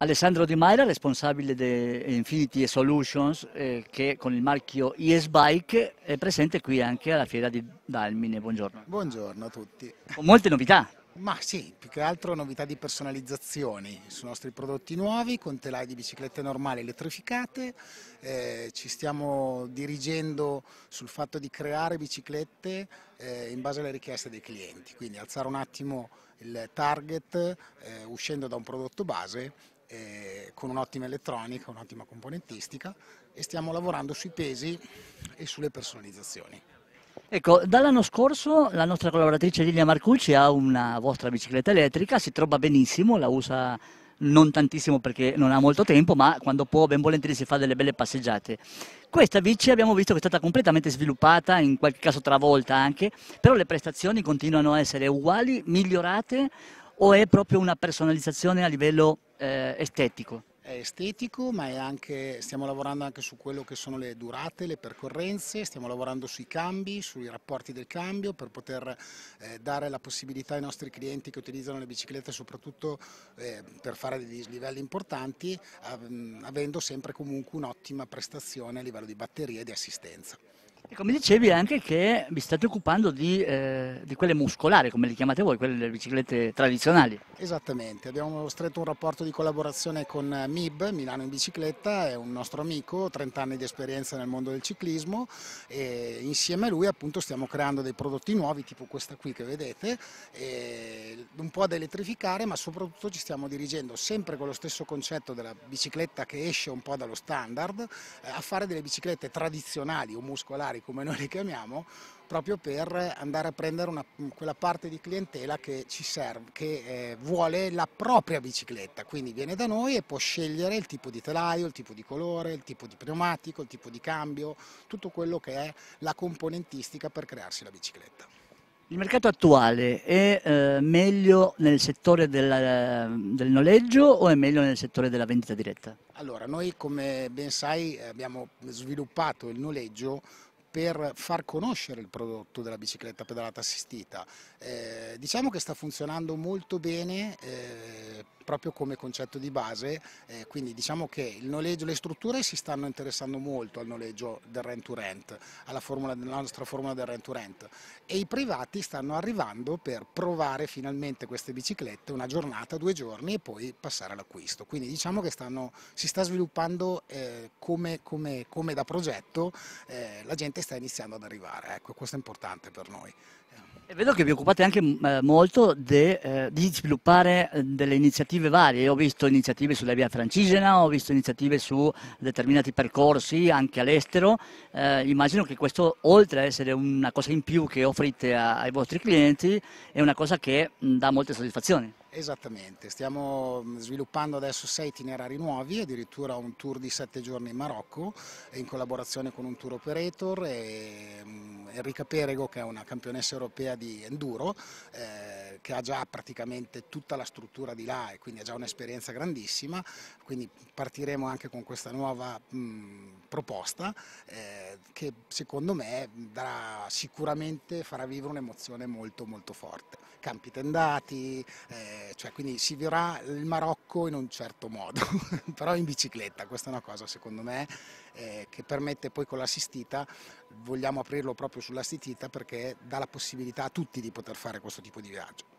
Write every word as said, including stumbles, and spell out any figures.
Alessandro Di Maira, responsabile di Infinity Solutions, eh, che con il marchio E-S-Bike è presente qui anche alla fiera di Dalmine. Buongiorno. Buongiorno a tutti. Con molte novità. Ma sì, più che altro novità di personalizzazioni sui nostri prodotti nuovi, con telai di biciclette normali elettrificate. Eh, ci stiamo dirigendo sul fatto di creare biciclette eh, in base alle richieste dei clienti, quindi alzare un attimo il target eh, uscendo da un prodotto base eh, con un'ottima elettronica, un'ottima componentistica, e stiamo lavorando sui pesi e sulle personalizzazioni. Ecco, dall'anno scorso la nostra collaboratrice Lilia Marcucci ha una vostra bicicletta elettrica, si trova benissimo, la usa non tantissimo perché non ha molto tempo, ma quando può ben volentieri si fa delle belle passeggiate. Questa bici abbiamo visto che è stata completamente sviluppata, in qualche caso travolta anche, però le prestazioni continuano a essere uguali, migliorate, o è proprio una personalizzazione a livello eh, estetico? È estetico, ma è anche, stiamo lavorando anche su quello che sono le durate, le percorrenze, stiamo lavorando sui cambi, sui rapporti del cambio per poter eh, dare la possibilità ai nostri clienti che utilizzano le biciclette soprattutto eh, per fare dei dislivelli importanti, av- avendo sempre comunque un'ottima prestazione a livello di batterie e di assistenza. Ecco, mi dicevi anche che vi state occupando di, eh, di quelle muscolari, come le chiamate voi, quelle delle biciclette tradizionali. Esattamente, abbiamo stretto un rapporto di collaborazione con M I B, Milano in Bicicletta, è un nostro amico, trenta anni di esperienza nel mondo del ciclismo, e insieme a lui appunto stiamo creando dei prodotti nuovi, tipo questa qui che vedete, e un po' da elettrificare, ma soprattutto ci stiamo dirigendo sempre con lo stesso concetto della bicicletta che esce un po' dallo standard, eh, a fare delle biciclette tradizionali o muscolari come noi le chiamiamo, proprio per andare a prendere una, quella parte di clientela che ci serve, che eh, vuole la propria bicicletta, quindi viene da noi e può scegliere il tipo di telaio, il tipo di colore, il tipo di pneumatico, il tipo di cambio, tutto quello che è la componentistica per crearsi la bicicletta. Il mercato attuale è eh, meglio nel settore della- del noleggio o è meglio nel settore della vendita diretta? Allora, noi come ben sai abbiamo sviluppato il noleggio per far conoscere il prodotto della bicicletta pedalata assistita. Eh, diciamo che sta funzionando molto bene eh, proprio come concetto di base, eh, quindi diciamo che il noleggio, le strutture si stanno interessando molto al noleggio del rent to rent, alla, formula, alla nostra formula del rent to rent, e i privati stanno arrivando per provare finalmente queste biciclette una giornata, due giorni e poi passare all'acquisto. Quindi diciamo che stanno, si sta sviluppando eh, come, come, come da progetto, eh, la gente sta iniziando ad arrivare, ecco, questo è importante per noi. E vedo che vi occupate anche eh, molto de, eh, di sviluppare eh, delle iniziative varie. Ho visto iniziative sulla via Francigena, ho visto iniziative su determinati percorsi anche all'estero. Eh, immagino che questo, oltre a essere una cosa in più che offrite a- ai vostri clienti, è una cosa che mh, dà molte soddisfazioni. Esattamente, stiamo sviluppando adesso sei itinerari nuovi, addirittura un tour di sette giorni in Marocco, in collaborazione con un tour operator e mm, Enrica Perego, che è una campionessa europea di enduro, eh, che ha già praticamente tutta la struttura di là e quindi ha già un'esperienza grandissima, quindi partiremo anche con questa nuova mh, proposta eh, che secondo me darà, sicuramente farà vivere un'emozione molto molto forte. Campi tendati, eh, cioè quindi si vivrà il Marocco in un certo modo, però in bicicletta, questa è una cosa secondo me eh, che permette poi con l'assistita, vogliamo aprirlo proprio sull'assistita perché dà la possibilità a tutti di poter fare questo tipo di viaggio.